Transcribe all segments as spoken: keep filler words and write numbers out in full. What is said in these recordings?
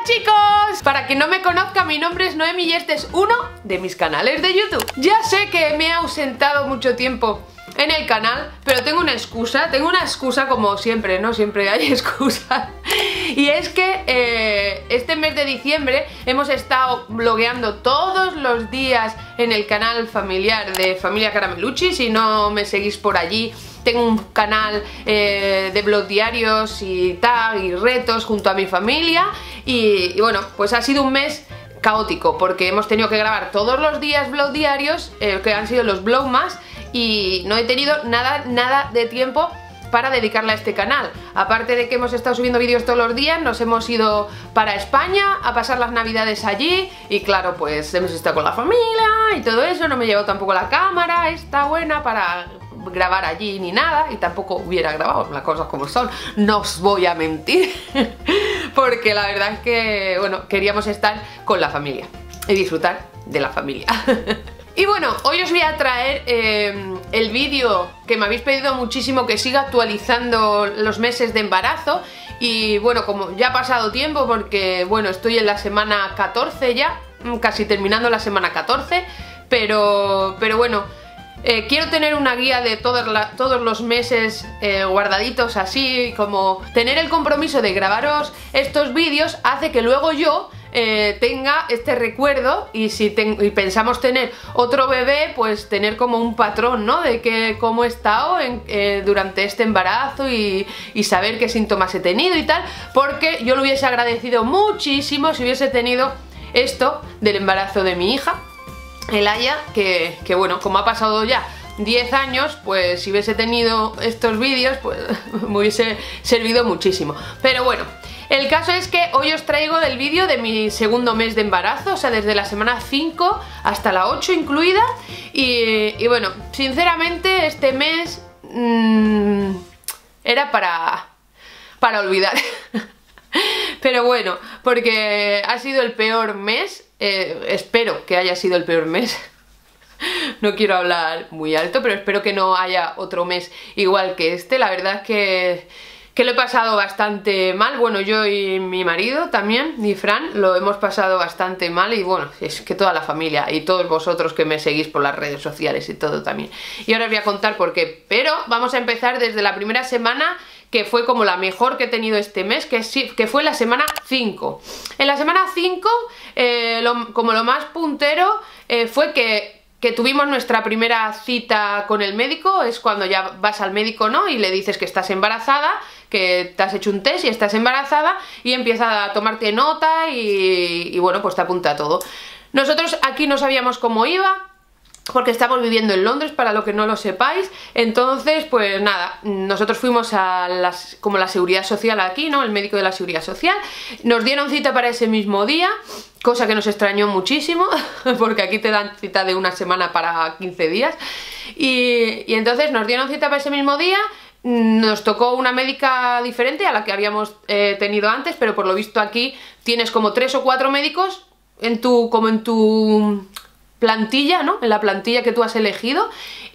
chicos! Para quien no me conozca, mi nombre es Noemi y este es uno de mis canales de YouTube. Ya sé que me he ausentado mucho tiempo en el canal, pero tengo una excusa, tengo una excusa como siempre, ¿no? Siempre hay excusas. Y es que eh, este mes de diciembre hemos estado blogueando todos los días en el canal familiar de Familia Caramelucci. Si no me seguís por allí, tengo un canal eh, de blog diarios y tag y retos junto a mi familia. Y, y bueno, pues ha sido un mes caótico porque hemos tenido que grabar todos los días blog diarios, eh, que han sido los vlogmas, y no he tenido nada, nada de tiempo para dedicarle a este canal. Aparte de que hemos estado subiendo vídeos todos los días, nos hemos ido para España a pasar las navidades allí y claro, pues hemos estado con la familia y todo eso. No me he llevado tampoco la cámara, está buena para grabar allí ni nada, y tampoco hubiera grabado las cosas como son, no os voy a mentir porque la verdad es que, bueno, queríamos estar con la familia y disfrutar de la familia. Y bueno, hoy os voy a traer eh, el vídeo que me habéis pedido muchísimo, que siga actualizando los meses de embarazo. Y bueno, como ya ha pasado tiempo, porque bueno, estoy en la semana catorce ya, casi terminando la semana catorce, pero, pero bueno, eh, quiero tener una guía de todos, la, todos los meses eh, guardaditos así, como tener el compromiso de grabaros estos vídeos hace que luego yo Eh, tenga este recuerdo, y si ten, y pensamos tener otro bebé, pues tener como un patrón, ¿no? De que cómo he estado en, eh, durante este embarazo y, y saber qué síntomas he tenido y tal, porque yo lo hubiese agradecido muchísimo si hubiese tenido esto del embarazo de mi hija, Elaya, que, que bueno, como ha pasado ya diez años, pues si hubiese tenido estos vídeos, pues me hubiese servido muchísimo. Pero bueno, el caso es que hoy os traigo el vídeo de mi segundo mes de embarazo, o sea, desde la semana cinco hasta la ocho incluida. Y, y bueno, sinceramente este mes mmm, era para, para olvidar. Pero bueno, porque ha sido el peor mes, eh, espero que haya sido el peor mes. No quiero hablar muy alto, pero espero que no haya otro mes igual que este. La verdad es que... que lo he pasado bastante mal. Bueno, yo y mi marido también, mi Fran, lo hemos pasado bastante mal. Y bueno, es que toda la familia y todos vosotros que me seguís por las redes sociales y todo también. Y ahora os voy a contar por qué. Pero vamos a empezar desde la primera semana, que fue como la mejor que he tenido este mes, que, sí, que fue la semana cinco. En la semana cinco, eh, lo, como lo más puntero, eh, fue que... que tuvimos nuestra primera cita con el médico. Es cuando ya vas al médico, ¿no? Y le dices que estás embarazada, que te has hecho un test y estás embarazada, y empieza a tomarte nota y, y bueno, pues te apunta todo. Nosotros aquí no sabíamos cómo iba, porque estamos viviendo en Londres, para lo que no lo sepáis. Entonces, pues nada, nosotros fuimos a las, como la seguridad social aquí, ¿no? El médico de la seguridad social. Nos dieron cita para ese mismo día, cosa que nos extrañó muchísimo, porque aquí te dan cita de una semana para quince días. Y, y entonces nos dieron cita para ese mismo día. Nos tocó una médica diferente a la que habíamos eh, tenido antes, pero por lo visto aquí tienes como tres o cuatro médicos en tu, como en tu plantilla, ¿no? En la plantilla que tú has elegido.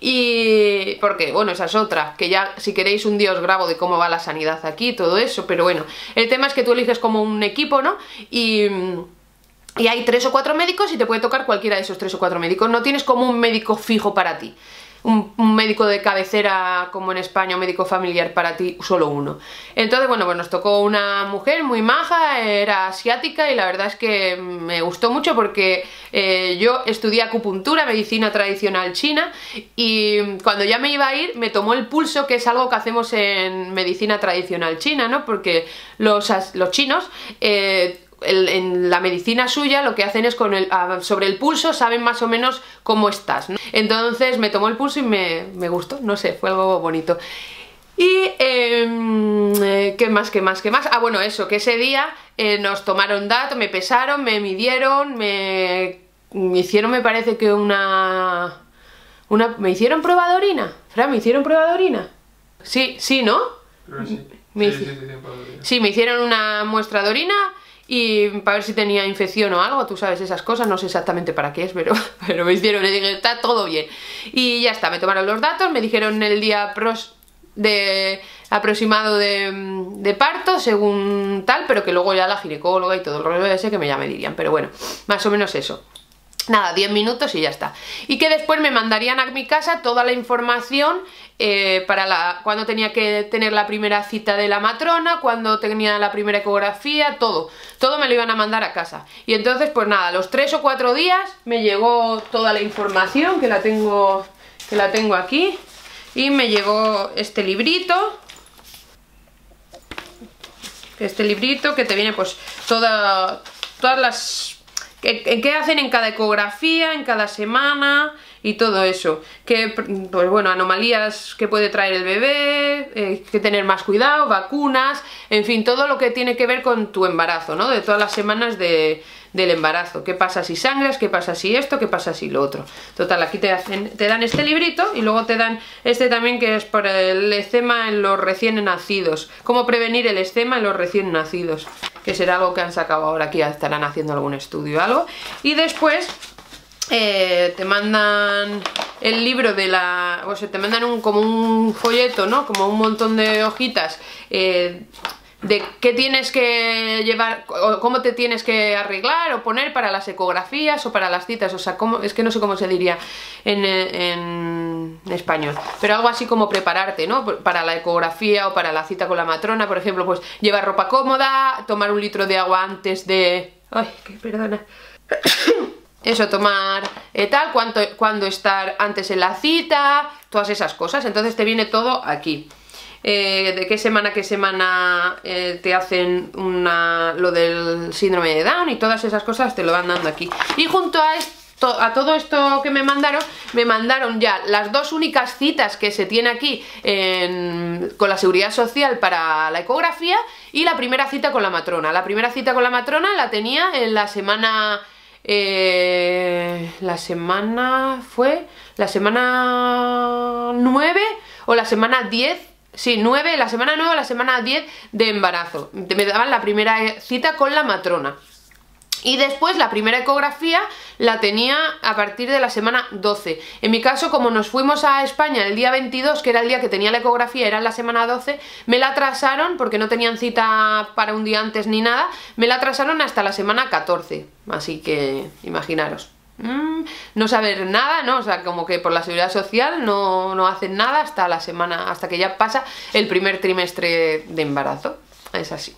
Y porque, bueno, esa es otra, que ya si queréis un día os grabo de cómo va la sanidad aquí y todo eso. Pero bueno, el tema es que tú eliges como un equipo, ¿no? Y... y hay tres o cuatro médicos y te puede tocar cualquiera de esos tres o cuatro médicos. No tienes como un médico fijo para ti, un, un médico de cabecera como en España, un médico familiar para ti, solo uno. Entonces, bueno, pues nos tocó una mujer muy maja, era asiática, y la verdad es que me gustó mucho porque eh, yo estudié acupuntura, medicina tradicional china, y cuando ya me iba a ir me tomó el pulso, que es algo que hacemos en medicina tradicional china, ¿no? Porque los, los chinos... Eh, El, en la medicina suya lo que hacen es con el, sobre el pulso saben más o menos cómo estás, ¿no? Entonces me tomó el pulso y me, me gustó, no sé, fue algo bonito. Y eh, ¿qué más, qué más, qué más? Ah, bueno, eso, que ese día eh, nos tomaron datos, me pesaron, me midieron, me, me hicieron, me parece que una... una ¿me hicieron prueba de orina? Fran, ¿me hicieron prueba de orina? Sí, sí, ¿no? Pero sí. Me sí, hici... sí, sí, sí, sí, me hicieron una muestra de orina y para ver si tenía infección o algo, tú sabes esas cosas, no sé exactamente para qué es, pero, pero me hicieron, le dije, está todo bien. Y ya está, me tomaron los datos, me dijeron el día pros de aproximado de, de parto, según tal, pero que luego ya la ginecóloga y todo el rollo ese que me ya me dirían, pero bueno, más o menos eso. Nada, diez minutos y ya está. Y que después me mandarían a mi casa toda la información eh, para la, cuando tenía que tener la primera cita de la matrona, cuando tenía la primera ecografía, todo. Todo me lo iban a mandar a casa. Y entonces, pues nada, a los tres o cuatro días me llegó toda la información, que la tengo, que la tengo aquí. Y me llegó este librito. Este librito que te viene pues toda, todas las... ¿Qué, qué hacen en cada ecografía, en cada semana y todo eso? Que, pues bueno, anomalías que puede traer el bebé, eh, que tener más cuidado, vacunas, en fin, todo lo que tiene que ver con tu embarazo, ¿no? De todas las semanas de, del embarazo. ¿Qué pasa si sangras? ¿Qué pasa si esto? ¿Qué pasa si lo otro? Total, aquí te, hacen, te dan este librito y luego te dan este también que es para el eczema en los recién nacidos. Cómo prevenir el eczema en los recién nacidos. Que será algo que han sacado ahora, aquí ya estarán haciendo algún estudio o algo. Y después eh, te mandan el libro de la... o sea, te mandan un, como un folleto, ¿no? Como un montón de hojitas eh, de qué tienes que llevar, o cómo te tienes que arreglar o poner para las ecografías o para las citas, o sea, cómo, es que no sé cómo se diría en, en español, pero algo así como prepararte, ¿no? Para la ecografía o para la cita con la matrona, por ejemplo, pues llevar ropa cómoda, tomar un litro de agua antes de... Ay, que perdona... Eso, tomar eh, tal, cuánto, cuándo estar antes en la cita, todas esas cosas, entonces te viene todo aquí. Eh, de qué semana a qué semana eh, te hacen una, lo del síndrome de Down y todas esas cosas te lo van dando aquí. Y junto a esto, a todo esto que me mandaron, me mandaron ya las dos únicas citas que se tiene aquí en, con la Seguridad Social para la ecografía y la primera cita con la matrona. La primera cita con la matrona la tenía en la semana... Eh, la semana... ¿fue? La semana nueve o la semana diez. Sí, nueve, la semana nueve o la semana diez de embarazo. Me daban la primera cita con la matrona. Y después la primera ecografía la tenía a partir de la semana doce. En mi caso, como nos fuimos a España el día veintidós, que era el día que tenía la ecografía, era en la semana doce, me la atrasaron, porque no tenían cita para un día antes ni nada, me la atrasaron hasta la semana catorce. Así que, imaginaros. Mm, no saber nada, ¿no? O sea, como que por la Seguridad Social no, no hacen nada hasta la semana, hasta que ya pasa el primer trimestre de embarazo. Es así.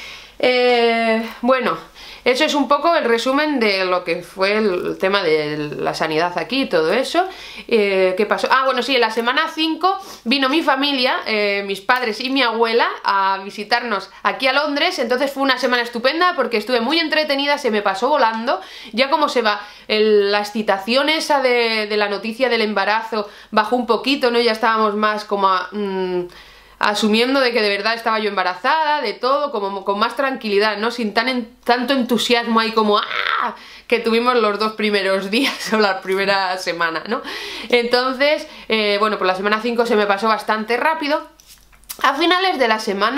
Eh, bueno, eso es un poco el resumen de lo que fue el tema de la sanidad aquí y todo eso. Eh, ¿Qué pasó? Ah, bueno, sí, en la semana cinco vino mi familia, eh, mis padres y mi abuela a visitarnos aquí a Londres. Entonces fue una semana estupenda porque estuve muy entretenida, se me pasó volando. Ya como se va, el, la excitación esa de, de la noticia del embarazo bajó un poquito, ¿no? Ya estábamos más como a... Mmm, asumiendo de que de verdad estaba yo embarazada, de todo, como con más tranquilidad, ¿no? Sin tan en, tanto entusiasmo ahí como ¡ah! Que tuvimos los dos primeros días o la primera semana, ¿no? Entonces, eh, bueno, pues la semana cinco se me pasó bastante rápido. A finales de la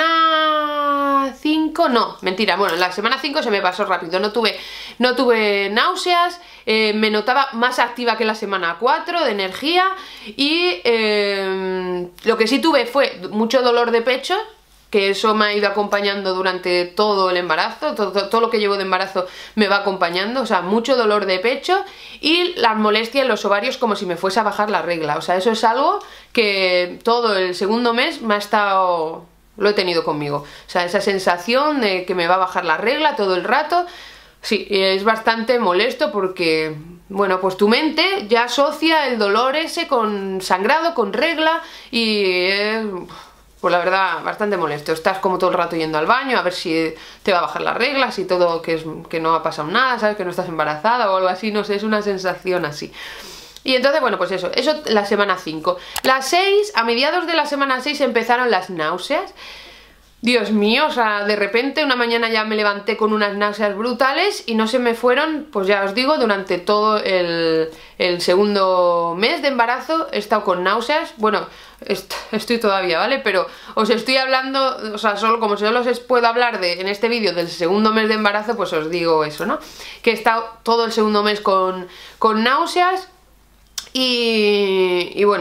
semana cinco, no, mentira, bueno, la semana cinco se me pasó rápido, no tuve, no tuve náuseas, eh, me notaba más activa que la semana cuatro de energía y eh, lo que sí tuve fue mucho dolor de pecho, que eso me ha ido acompañando durante todo el embarazo, todo, todo lo que llevo de embarazo me va acompañando, o sea, mucho dolor de pecho y las molestias en los ovarios como si me fuese a bajar la regla, o sea, eso es algo que todo el segundo mes me ha estado, lo he tenido conmigo, o sea, esa sensación de que me va a bajar la regla todo el rato, sí, es bastante molesto porque, bueno, pues tu mente ya asocia el dolor ese con sangrado, con regla y... Eh, pues la verdad, bastante molesto. Estás como todo el rato yendo al baño a ver si te va a bajar las reglas y todo, que, es, que no ha pasado nada, ¿sabes? Que no estás embarazada o algo así, no sé, es una sensación así. Y entonces, bueno, pues eso, eso la semana cinco. La seis, a mediados de la semana seis empezaron las náuseas. Dios mío, o sea, de repente una mañana ya me levanté con unas náuseas brutales y no se me fueron, pues ya os digo, durante todo el, el segundo mes de embarazo he estado con náuseas, bueno, est estoy todavía, ¿vale? Pero os estoy hablando, o sea, solo como solo os puedo hablar de, en este vídeo del segundo mes de embarazo, pues os digo eso, ¿no? Que he estado todo el segundo mes con, con náuseas y, y bueno...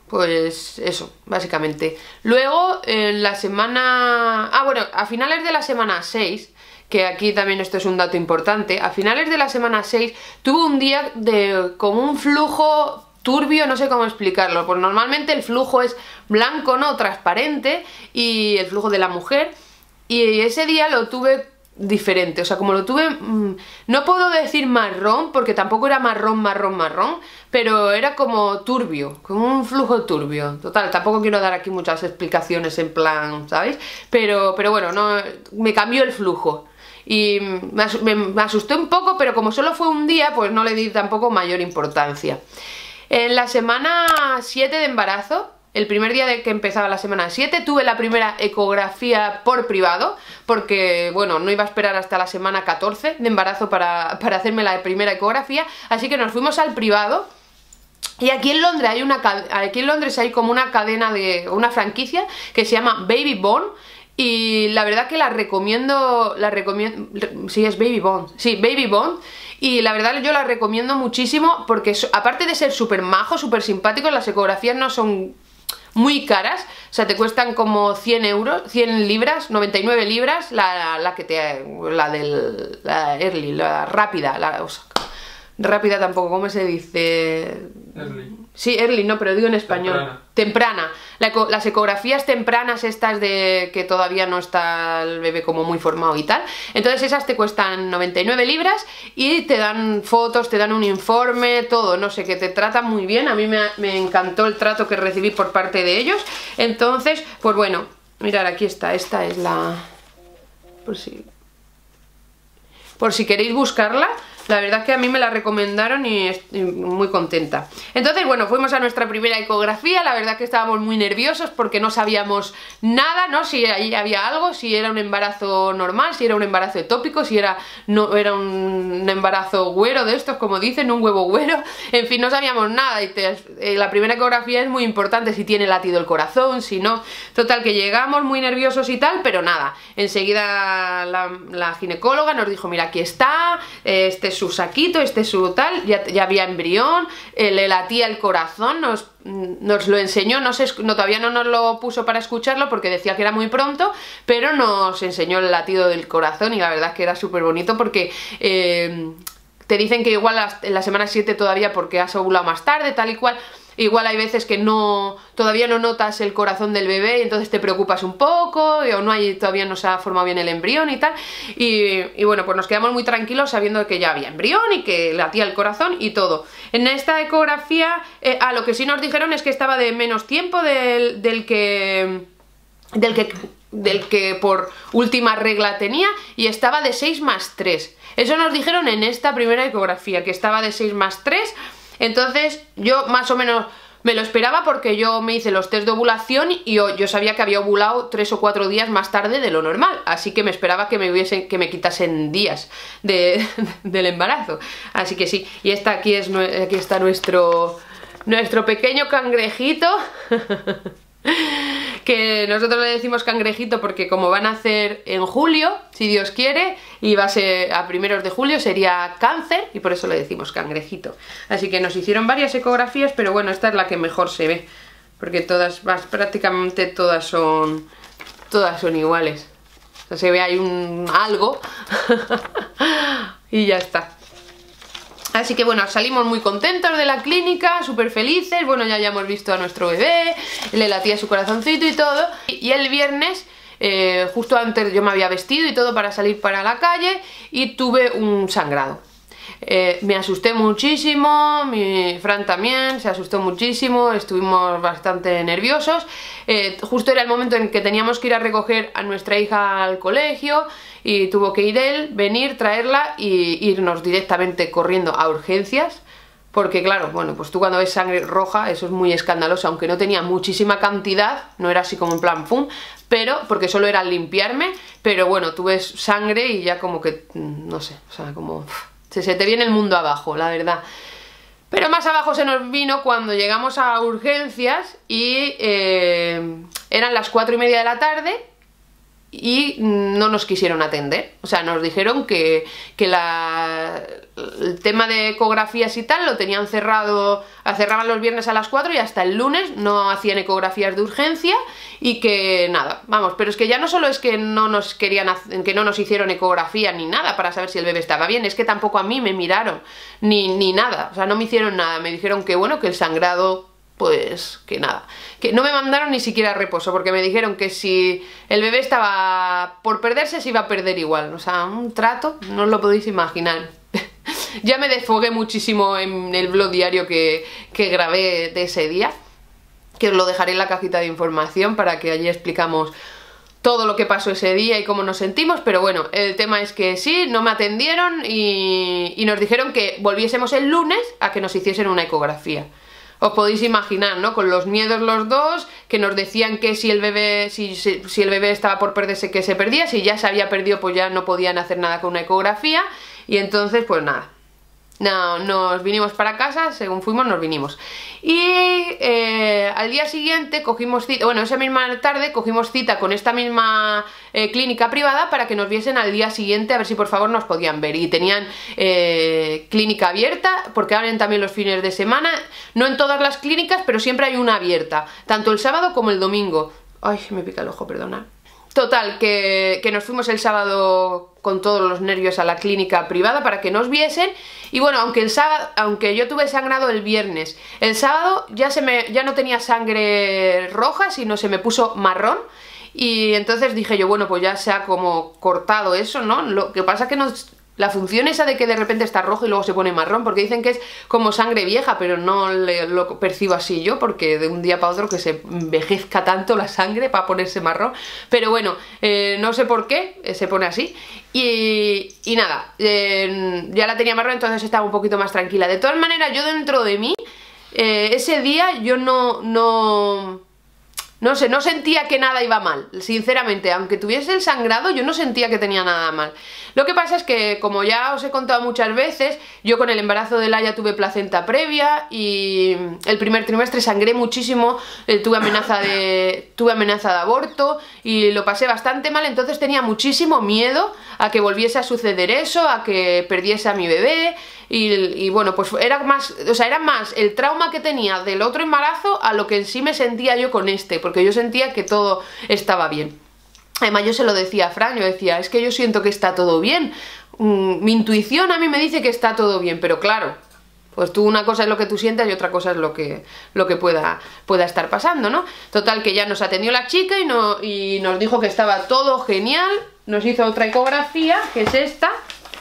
pues eso, básicamente. Luego, en la semana... Ah, bueno, a finales de la semana seis, que aquí también esto es un dato importante, a finales de la semana seis tuve un día de como un flujo turbio, no sé cómo explicarlo, pues normalmente el flujo es blanco, ¿no? Transparente, y el flujo de la mujer, y ese día lo tuve diferente, o sea, como lo tuve, mmm, no puedo decir marrón, porque tampoco era marrón, marrón, marrón, pero era como turbio, como un flujo turbio. Total, tampoco quiero dar aquí muchas explicaciones en plan, ¿sabéis? Pero, pero bueno, no, me cambió el flujo. Y me, me, me asusté un poco, pero como solo fue un día, pues no le di tampoco mayor importancia. En la semana siete de embarazo, el primer día de que empezaba la semana siete, tuve la primera ecografía por privado, porque, bueno, no iba a esperar hasta la semana catorce de embarazo para, para hacerme la primera ecografía, así que nos fuimos al privado. Y aquí en Londres hay una aquí en Londres hay como una cadena de una franquicia que se llama Baby Bond, y la verdad que la recomiendo, la recomiendo, sí es Baby Bond, sí, Baby Bond. Y la verdad yo la recomiendo muchísimo porque aparte de ser súper majos, súper simpáticos, las ecografías no son muy caras, o sea, te cuestan como cien euros, cien libras, noventa y nueve libras, la, la que te, la del, la early, la rápida, la, o sea, rápida tampoco, ¿cómo se dice? Early. Sí, early, no, pero digo en español. Temprana. Temprana. La eco, las ecografías tempranas estas de que todavía no está el bebé como muy formado y tal. Entonces esas te cuestan noventa y nueve libras y te dan fotos, te dan un informe, todo, no sé, que te tratan muy bien. A mí me, me encantó el trato que recibí por parte de ellos. Entonces, pues bueno, mirad, aquí está, esta es la... Por si... Por si queréis buscarla. La verdad es que a mí me la recomendaron y estoy muy contenta. Entonces, bueno, fuimos a nuestra primera ecografía. La verdad que estábamos muy nerviosos porque no sabíamos nada, ¿no? Si ahí había algo, si era un embarazo normal, si era un embarazo ectópico, si era, no, era un embarazo güero de estos, como dicen, un huevo güero. En fin, no sabíamos nada. Y te, eh, la primera ecografía es muy importante, si tiene latido el corazón, si no. Total, que llegamos muy nerviosos y tal, pero nada. Enseguida la, la ginecóloga nos dijo, mira, aquí está, este es su saquito, este es su tal, ya, ya había embrión, eh, le latía el corazón, nos, nos lo enseñó, no sé, no, todavía no nos lo puso para escucharlo porque decía que era muy pronto, pero nos enseñó el latido del corazón y la verdad es que era súper bonito porque... Eh, te dicen que igual en la semana siete todavía porque has ovulado más tarde, tal y cual. Igual hay veces que no todavía no notas el corazón del bebé y entonces te preocupas un poco, o no hay, todavía no se ha formado bien el embrión y tal. Y, y bueno, pues nos quedamos muy tranquilos sabiendo que ya había embrión y que latía el corazón y todo. En esta ecografía, eh, ah, lo que sí nos dijeron es que estaba de menos tiempo del, del que... del que... del que por última regla tenía, y estaba de seis más tres. Eso nos dijeron en esta primera ecografía, que estaba de seis más tres. Entonces yo más o menos me lo esperaba porque yo me hice los test de ovulación y yo, yo sabía que había ovulado tres o cuatro días más tarde de lo normal, así que me esperaba que me hubiesen, que me quitasen días de, del embarazo. Así que sí, y esta aquí es aquí está nuestro nuestro pequeño cangrejito. Que nosotros le decimos cangrejito porque como van a hacer en julio, si Dios quiere, y va a ser a primeros de julio, sería cáncer, y por eso le decimos cangrejito. Así que nos hicieron varias ecografías, pero bueno, esta es la que mejor se ve, porque todas, prácticamente todas son todas son iguales. O sea, se ve ahí un algo y ya está. Así que bueno, salimos muy contentos de la clínica, súper felices. Bueno, ya, ya hemos visto a nuestro bebé, le latía su corazoncito y todo. Y el viernes, eh, justo antes yo me había vestido y todo para salir para la calle y tuve un sangrado. Eh, me asusté muchísimo, mi Fran también se asustó muchísimo, estuvimos bastante nerviosos. Eh, justo era el momento en que teníamos que ir a recoger a nuestra hija al colegio y tuvo que ir él, venir, traerla y irnos directamente corriendo a urgencias. Porque claro, bueno, pues tú cuando ves sangre roja, eso es muy escandaloso, aunque no tenía muchísima cantidad, no era así como en plan pum, pero, porque solo era limpiarme, pero bueno, tú ves sangre y ya como que, no sé, o sea, como... Se, se te viene el mundo abajo, la verdad. Pero más abajo se nos vino cuando llegamos a urgencias y eh, eran las cuatro y media de la tarde y no nos quisieron atender. O sea, nos dijeron que, que la, el tema de ecografías y tal lo tenían cerrado, cerraban los viernes a las cuatro y hasta el lunes no hacían ecografías de urgencia y que nada, vamos, pero es que ya no solo es que no nos querían, que no nos hicieron ecografía ni nada para saber si el bebé estaba bien, es que tampoco a mí me miraron, ni, ni nada, o sea, no me hicieron nada, me dijeron que bueno, que el sangrado... pues que nada, que no me mandaron ni siquiera a reposo porque me dijeron que si el bebé estaba por perderse se iba a perder igual, o sea, un trato, no os lo podéis imaginar. Ya me desfogué muchísimo en el blog diario que, que grabé de ese día, que os lo dejaré en la cajita de información para que allí explicamos todo lo que pasó ese día y cómo nos sentimos, pero bueno, el tema es que sí, no me atendieron y, y nos dijeron que volviésemos el lunes a que nos hiciesen una ecografía. Os podéis imaginar, ¿no? Con los miedos los dos, que nos decían que si el bebé si, si, si el bebé estaba por perderse, que se perdía, si ya se había perdido pues ya no podían hacer nada con una ecografía y entonces pues nada. No, nos vinimos para casa, según fuimos nos vinimos. Y eh, al día siguiente cogimos cita, bueno, esa misma tarde cogimos cita con esta misma eh, clínica privada para que nos viesen al día siguiente a ver si por favor nos podían ver. Y tenían eh, clínica abierta, porque abren también los fines de semana, no en todas las clínicas, pero siempre hay una abierta, tanto el sábado como el domingo. Ay, me pica el ojo, perdonad. Total, que, que nos fuimos el sábado con todos los nervios a la clínica privada para que nos viesen. Y bueno, aunque el sábado, aunque yo tuve sangrado el viernes, el sábado ya, se me, ya no tenía sangre roja, sino se me puso marrón. Y entonces dije yo, bueno, pues ya se ha como cortado eso, ¿no? Lo que pasa es que nos... La función esa de que de repente está rojo y luego se pone marrón, porque dicen que es como sangre vieja, pero no le, lo percibo así yo, porque de un día para otro que se envejezca tanto la sangre para ponerse marrón. Pero bueno, eh, no sé por qué eh, se pone así. Y, y nada, eh, ya la tenía marrón, entonces estaba un poquito más tranquila. De todas maneras, yo dentro de mí, eh, ese día yo no... no No sé, no sentía que nada iba mal, sinceramente, aunque tuviese el sangrado yo no sentía que tenía nada mal. Lo que pasa es que, como ya os he contado muchas veces, yo con el embarazo de Laia tuve placenta previa y el primer trimestre sangré muchísimo, eh, tuve amenaza de, tuve amenaza de aborto y lo pasé bastante mal, entonces tenía muchísimo miedo a que volviese a suceder eso, a que perdiese a mi bebé. Y, y bueno, pues era más, o sea, era más el trauma que tenía del otro embarazo a lo que en sí me sentía yo con este, porque yo sentía que todo estaba bien. Además yo se lo decía a Fran, yo decía, es que yo siento que está todo bien, mm, mi intuición a mí me dice que está todo bien, pero claro, pues tú una cosa es lo que tú sientas y otra cosa es lo que, lo que pueda, pueda estar pasando, ¿no? Total, que ya nos atendió la chica y, no, y nos dijo que estaba todo genial, nos hizo otra ecografía, que es esta.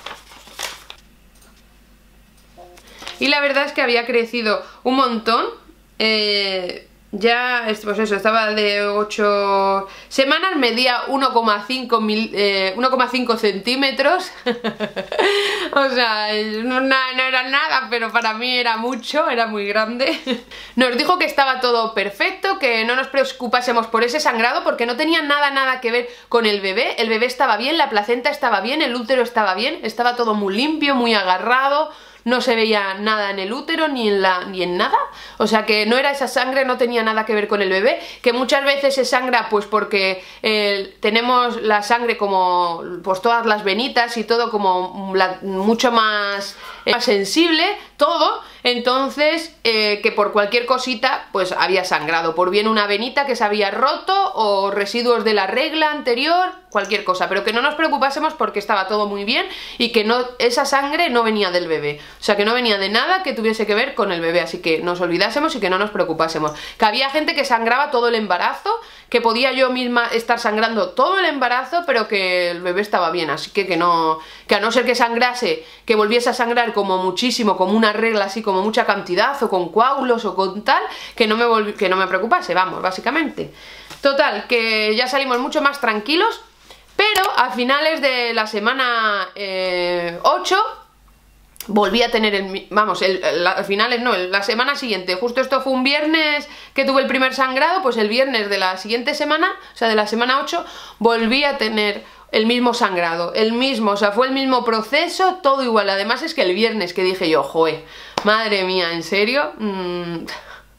Y la verdad es que había crecido un montón, eh, ya, pues eso, estaba de ocho semanas, medía uno coma cinco centímetros, o sea, no, no era nada, pero para mí era mucho, era muy grande. Nos dijo que estaba todo perfecto, que no nos preocupásemos por ese sangrado, porque no tenía nada, nada que ver con el bebé, el bebé estaba bien, la placenta estaba bien, el útero estaba bien, estaba todo muy limpio, muy agarrado. No se veía nada en el útero ni en, la, ni en nada, o sea que no era esa sangre, no tenía nada que ver con el bebé, que muchas veces se sangra pues porque eh, tenemos la sangre como, pues todas las venitas y todo como la, mucho más, eh, más sensible, todo, entonces eh, que por cualquier cosita pues había sangrado, por bien una venita que se había roto o residuos de la regla anterior, cualquier cosa, pero que no nos preocupásemos porque estaba todo muy bien y que no, esa sangre no venía del bebé, o sea que no venía de nada que tuviese que ver con el bebé, así que nos olvidásemos y que no nos preocupásemos. Que había gente que sangraba todo el embarazo, que podía yo misma estar sangrando todo el embarazo, pero que el bebé estaba bien, así que que no, que a no ser que sangrase, que volviese a sangrar como muchísimo, como una regla así, como mucha cantidad, o con coágulos o con tal, que no me, volvi, que no me preocupase, vamos, básicamente. Total, que ya salimos mucho más tranquilos. Pero a finales de la semana eh, ocho volví a tener el... Vamos, el, el, a finales no, la semana siguiente. Justo esto fue un viernes que tuve el primer sangrado, pues el viernes de la siguiente semana, o sea, de la semana ocho, volví a tener el mismo sangrado, el mismo, o sea, fue el mismo proceso, todo igual. Además es que el viernes que dije yo, joe, madre mía, ¿en serio? Mm...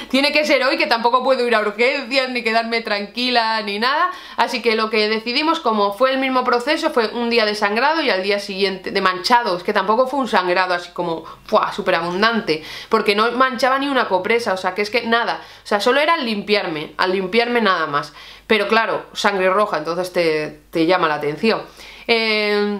tiene que ser hoy, que tampoco puedo ir a urgencias ni quedarme tranquila ni nada, así que lo que decidimos, como fue el mismo proceso, fue un día de sangrado y al día siguiente de manchado. Es que tampoco fue un sangrado así como súper abundante, porque no manchaba ni una compresa, o sea que es que nada, o sea, solo era al limpiarme, al limpiarme nada más, pero claro, sangre roja, entonces te, te llama la atención. eh...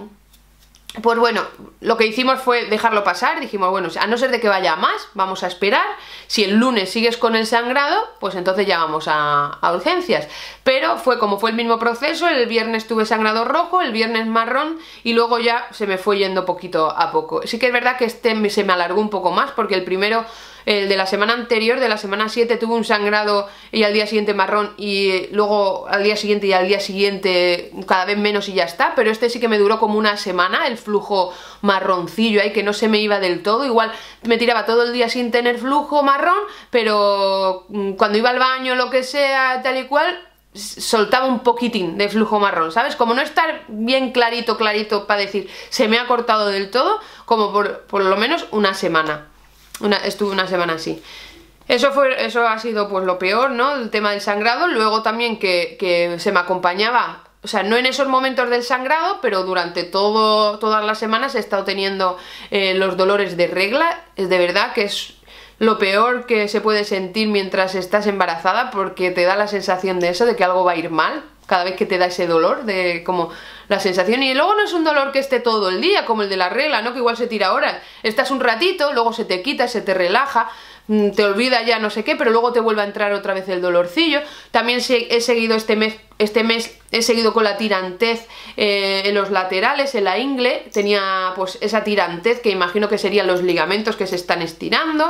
Pues bueno, lo que hicimos fue dejarlo pasar, dijimos, bueno, a no ser de que vaya a más, vamos a esperar. Si el lunes sigues con el sangrado, pues entonces ya vamos a, a urgencias. Pero fue como fue el mismo proceso, el viernes tuve sangrado rojo, el viernes marrón y luego ya se me fue yendo poquito a poco. Sí que es verdad que este se me alargó un poco más porque el primero, el de la semana anterior, de la semana siete, tuve un sangrado y al día siguiente marrón y luego al día siguiente y al día siguiente cada vez menos y ya está, pero este sí que me duró como una semana, el flujo marroncillo ahí que no se me iba del todo, igual me tiraba todo el día sin tener flujo marrón, pero cuando iba al baño lo que sea, tal y cual, soltaba un poquitín de flujo marrón, ¿sabes? Como no estar bien clarito, clarito para decir se me ha cortado del todo, como por, por lo menos una semana. Una, estuve una semana así. Eso fue, eso ha sido pues lo peor, ¿no? El tema del sangrado. Luego también que, que se me acompañaba, o sea, no en esos momentos del sangrado, pero durante todo, todas las semanas he estado teniendo eh, los dolores de regla. Es de verdad que es lo peor que se puede sentir mientras estás embarazada, porque te da la sensación de eso, de que algo va a ir mal cada vez que te da ese dolor, de como la sensación. Y luego no es un dolor que esté todo el día, como el de la regla, ¿no? Que igual se tira horas. Estás un ratito, luego se te quita, se te relaja, te olvida ya no sé qué, pero luego te vuelve a entrar otra vez el dolorcillo. También he seguido este mes, este mes he seguido con la tirantez eh, en los laterales, en la ingle. Tenía pues esa tirantez que imagino que serían los ligamentos que se están estirando.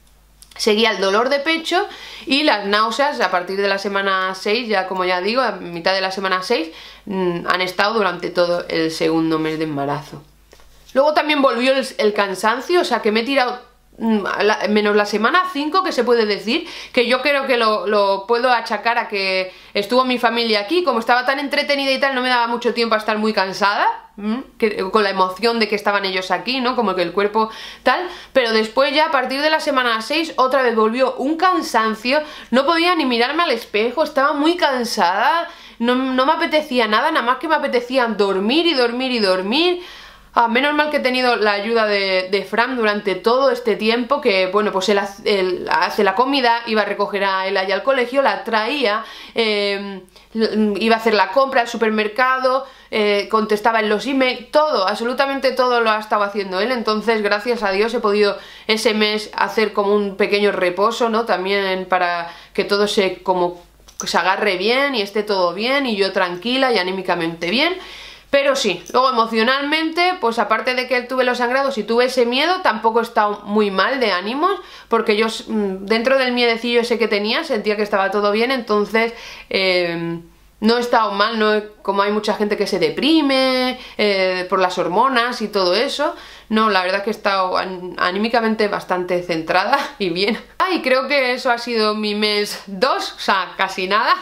Seguía el dolor de pecho y las náuseas a partir de la semana seis, ya como ya digo, a mitad de la semana seis, mmm, han estado durante todo el segundo mes de embarazo. Luego también volvió el, el cansancio, o sea que me he tirado La, menos la semana cinco, que se puede decir, que yo creo que lo, lo puedo achacar a que estuvo mi familia aquí, como estaba tan entretenida y tal, no me daba mucho tiempo a estar muy cansada, que, con la emoción de que estaban ellos aquí, ¿no? Como que el cuerpo tal, pero después ya a partir de la semana seis otra vez volvió un cansancio, no podía ni mirarme al espejo, estaba muy cansada, no, no me apetecía nada, nada más que me apetecía dormir y dormir y dormir. Ah, menos mal que he tenido la ayuda de, de Fran durante todo este tiempo, que bueno, pues él hace, él hace la comida, iba a recoger a él allá al colegio, la traía, eh, iba a hacer la compra al supermercado, eh, contestaba en los emails, todo, absolutamente todo lo ha estado haciendo él. Entonces gracias a Dios he podido ese mes hacer como un pequeño reposo, ¿no? También para que todo se, como, se agarre bien y esté todo bien y yo tranquila y anímicamente bien. Pero sí, luego emocionalmente, pues aparte de que tuve los sangrados y tuve ese miedo, tampoco he estado muy mal de ánimos, porque yo dentro del miedecillo ese que tenía sentía que estaba todo bien, entonces eh, no he estado mal, no he, como hay mucha gente que se deprime eh, por las hormonas y todo eso. No, la verdad que he estado anímicamente bastante centrada y bien. Ah, y creo que eso ha sido mi mes dos, o sea, casi nada.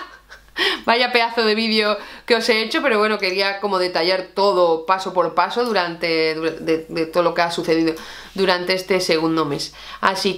Vaya pedazo de vídeo que os he hecho, pero bueno, quería como detallar todo paso por paso durante de, de todo lo que ha sucedido durante este segundo mes. Así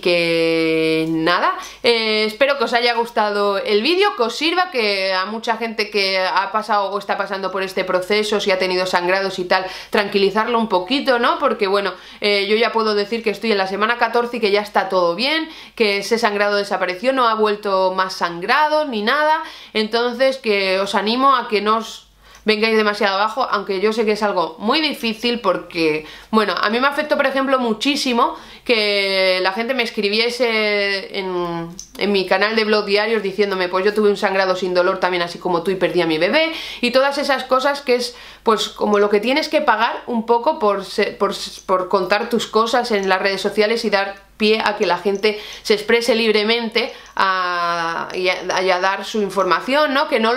que nada, eh, espero que os haya gustado el vídeo, que os sirva, que a mucha gente que ha pasado o está pasando por este proceso, si ha tenido sangrados y tal, tranquilizarlo un poquito, ¿no? Porque bueno, eh, yo ya puedo decir que estoy en la semana catorce y que ya está todo bien, que ese sangrado desapareció, no ha vuelto más sangrado ni nada. Entonces que os animo a que no os vengáis demasiado abajo, aunque yo sé que es algo muy difícil porque, bueno, a mí me afectó por ejemplo muchísimo que la gente me escribiese en, en mi canal de blog diarios diciéndome pues yo tuve un sangrado sin dolor también así como tú y perdí a mi bebé, y todas esas cosas que es pues como lo que tienes que pagar un poco por, por, por contar tus cosas en las redes sociales y dar pie a que la gente se exprese libremente a, y, a, y a dar su información, ¿no? Que no lo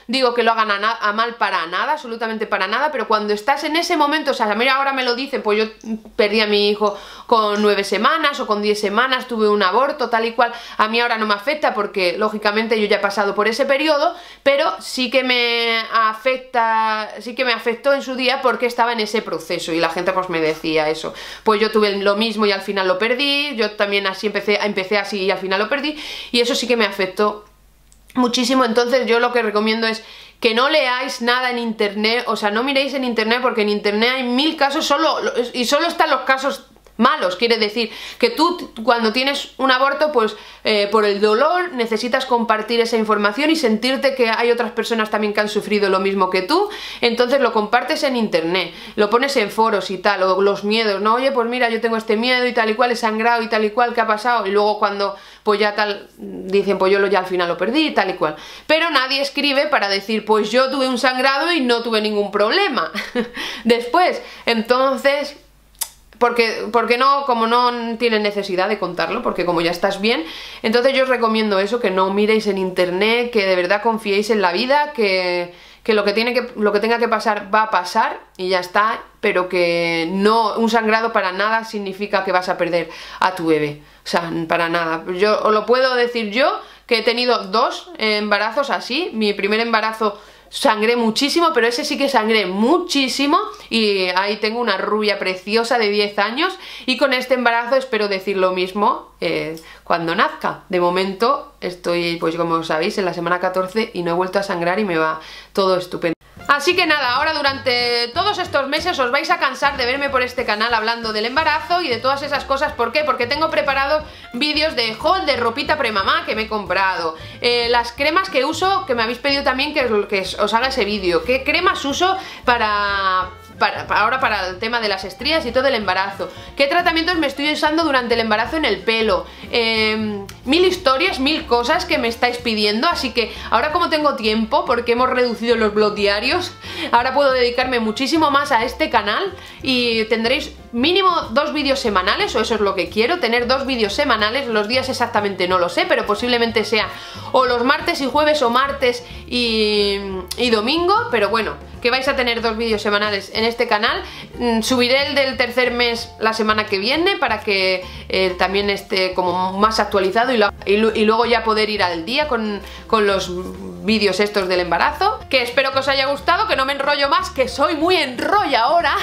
digo que lo hagan a, a mal para nada, absolutamente para nada, pero cuando estás en ese momento, o sea, a mí ahora me lo dicen, pues yo perdí a mi hijo con nueve semanas o con diez semanas, tuve un aborto, tal y cual, a mí ahora no me afecta porque lógicamente yo ya he pasado por ese periodo, pero sí que me afecta, sí que me afectó en su día porque estaba en ese proceso y la gente pues me decía eso, pues yo tuve lo mismo y al final lo perdí, yo también así empecé, empecé así y al final lo perdí, y eso sí que me afectó muchísimo. Entonces yo lo que recomiendo es que no leáis nada en internet, o sea, no miréis en internet porque en internet hay mil casos solo, y solo están los casos malos, quiere decir que tú cuando tienes un aborto pues eh, por el dolor necesitas compartir esa información y sentirte que hay otras personas también que han sufrido lo mismo que tú, entonces lo compartes en internet, lo pones en foros y tal, o los miedos, no, oye pues mira yo tengo este miedo y tal y cual, he sangrado y tal y cual, ¿qué ha pasado? Y luego cuando pues ya tal, dicen pues yo lo, ya al final lo perdí y tal y cual, pero nadie escribe para decir pues yo tuve un sangrado y no tuve ningún problema después, entonces Porque, porque no, como no tienes necesidad de contarlo, porque como ya estás bien, entonces yo os recomiendo eso, que no miréis en internet, que de verdad confiéis en la vida, que, que, lo, que, tiene que lo que tenga que pasar va a pasar y ya está, pero que no, un sangrado para nada significa que vas a perder a tu bebé, o sea, para nada. Yo os lo puedo decir yo, que he tenido dos embarazos así, mi primer embarazo sangré muchísimo, pero ese sí que sangré muchísimo y ahí tengo una rubia preciosa de diez años y con este embarazo espero decir lo mismo eh, cuando nazca. De momento estoy, pues como sabéis, en la semana catorce y no he vuelto a sangrar y me va todo estupendo. Así que nada, ahora durante todos estos meses os vais a cansar de verme por este canal hablando del embarazo y de todas esas cosas. ¿Por qué? Porque tengo preparados vídeos de haul de ropita premamá que me he comprado, eh, las cremas que uso, que me habéis pedido también que, que os haga ese vídeo, qué cremas uso para... Para, para ahora para el tema de las estrías y todo el embarazo, qué tratamientos me estoy usando durante el embarazo en el pelo, eh, mil historias, mil cosas que me estáis pidiendo, así que ahora como tengo tiempo, porque hemos reducido los vlogs diarios, ahora puedo dedicarme muchísimo más a este canal y tendréis mínimo dos vídeos semanales, o eso es lo que quiero, tener dos vídeos semanales, los días exactamente no lo sé, pero posiblemente sea o los martes y jueves o martes y, y domingo, pero bueno, que vais a tener dos vídeos semanales en este canal. Subiré el del tercer mes la semana que viene para que eh, también esté como más actualizado y, lo, y, y luego ya poder ir al día con, con los vídeos estos del embarazo, que espero que os haya gustado, que no me enrollo más, que soy muy enrolla ahora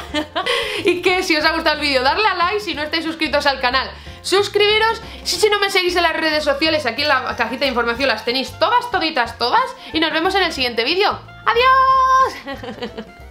y que si os ha gustado el vídeo darle a like, si no estáis suscritos al canal suscribiros, si, si no me seguís en las redes sociales, aquí en la cajita de información las tenéis todas, toditas, todas, y nos vemos en el siguiente vídeo. ¡Adiós!